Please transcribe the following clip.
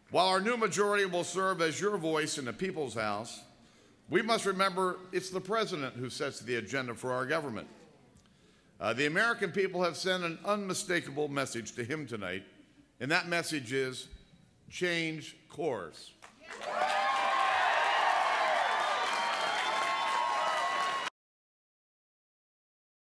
While our new majority will serve as your voice in the People's House, we must remember it's the President who sets the agenda for our government. The American people have sent an unmistakable message to him tonight, and that message is change course.